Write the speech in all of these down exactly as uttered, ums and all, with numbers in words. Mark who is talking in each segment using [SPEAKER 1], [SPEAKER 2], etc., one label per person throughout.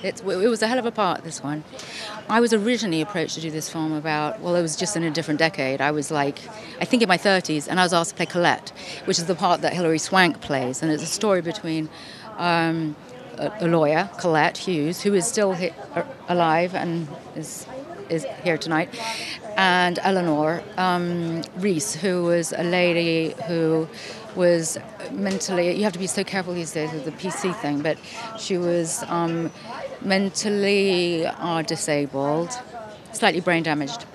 [SPEAKER 1] It's, it was a hell of a part, this one. I was originally approached to do this film about, well, it was just in a different decade. I was like, I think in my thirties, and I was asked to play Colette, which is the part that Hilary Swank plays. And it's a story between um, a, a lawyer, Colette Hughes, who is still he- alive and is is here tonight, and Eleanor um, Reese, who was a lady who was mentally, you have to be so careful these days with the P C thing, but she was um, mentally uh, disabled, slightly brain damaged.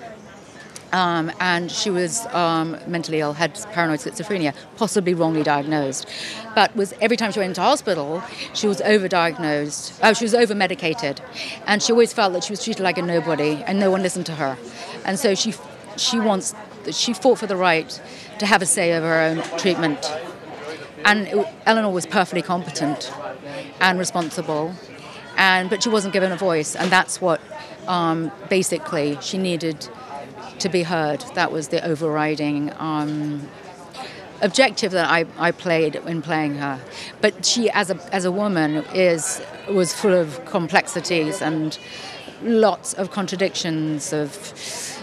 [SPEAKER 1] Um, and she was um, mentally ill, had paranoid schizophrenia, possibly wrongly diagnosed. But was every time she went into hospital, she was overdiagnosed. Oh, she was over-medicated, and she always felt that she was treated like a nobody, and no one listened to her. And so she she wants she fought for the right to have a say over her own treatment. And it, Eleanor was perfectly competent and responsible, and but she wasn't given a voice, and that's what um, basically she needed to be heard. That was the overriding um, objective that I, I played in playing her. But she, as a as a woman, is was full of complexities and lots of contradictions, of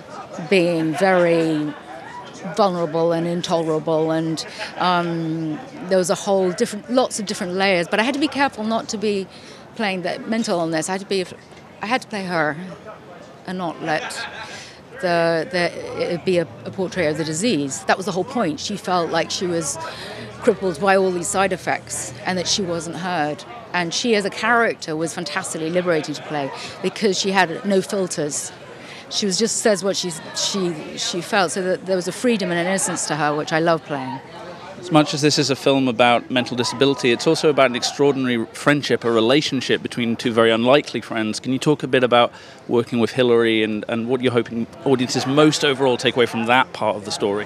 [SPEAKER 1] being very vulnerable and intolerable, and um, there was a whole different, lots of different layers. But I had to be careful not to be playing the mental illness. I had to be, I had to play her, and not let The, the, it be a, a portrait of the disease. That was the whole point. She felt like she was crippled by all these side effects and that she wasn't heard. And she, as a character, was fantastically liberating to play because she had no filters. She was just says what she she she felt, so that there was a freedom and an innocence to her, which I love playing.
[SPEAKER 2] As much as this is a film about mental disability, it's also about an extraordinary friendship, a relationship between two very unlikely friends. Can you talk a bit about working with Hilary and, and what you're hoping audiences most overall take away from that part of the story?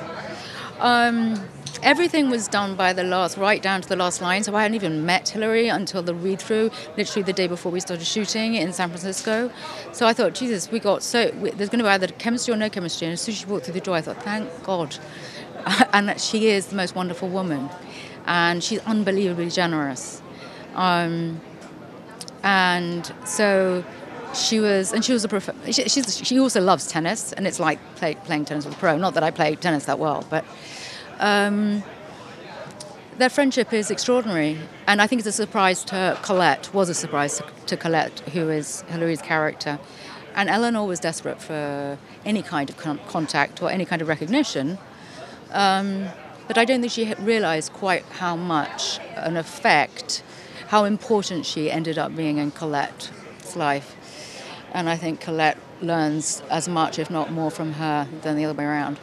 [SPEAKER 1] Um, everything was done by the last, right down to the last line. So I hadn't even met Hilary until the read-through, literally the day before we started shooting in San Francisco. So I thought, Jesus, we got so, we, there's going to be either chemistry or no chemistry. And as soon as she walked through the door, I thought, thank God. And that she is the most wonderful woman, and she's unbelievably generous, um, and so she was, and she was a prof- she, she's, she also loves tennis, and it's like play, playing tennis with a pro. Not that I play tennis that well, but um, their friendship is extraordinary, and I think it's a surprise to Colette. Was a surprise to, to Colette, who is Hilary's character, and Eleanor was desperate for any kind of con- contact or any kind of recognition. Um, but I don't think she realised quite how much an effect, how important she ended up being in Colette's life. And I think Colette learns as much, if not more, from her than the other way around.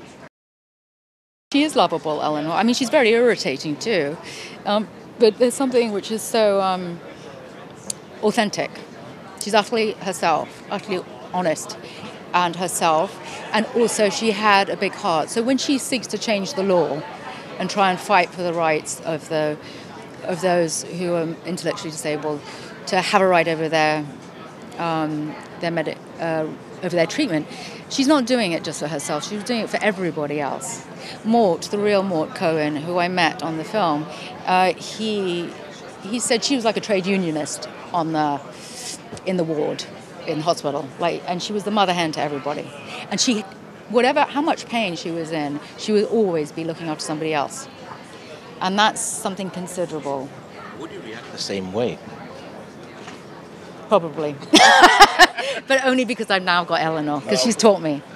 [SPEAKER 1] She is lovable, Eleanor. I mean, she's very irritating too. Um, but there's something which is so um, authentic. She's utterly herself, utterly honest. And herself, and also she had a big heart. So when she seeks to change the law and try and fight for the rights of the of those who are intellectually disabled to have a right over their um, their medi- uh, over their treatment, she's not doing it just for herself. She's doing it for everybody else. Mort, the real Mort Cohen, who I met on the film, uh, he he said she was like a trade unionist on the in the ward. In the hospital, like, and she was the mother hen to everybody. And she, whatever, how much pain she was in, she would always be looking after somebody else. And that's something considerable.
[SPEAKER 3] Would you react the same way?
[SPEAKER 1] Probably. But only because I've now got Eleanor, because she's taught me.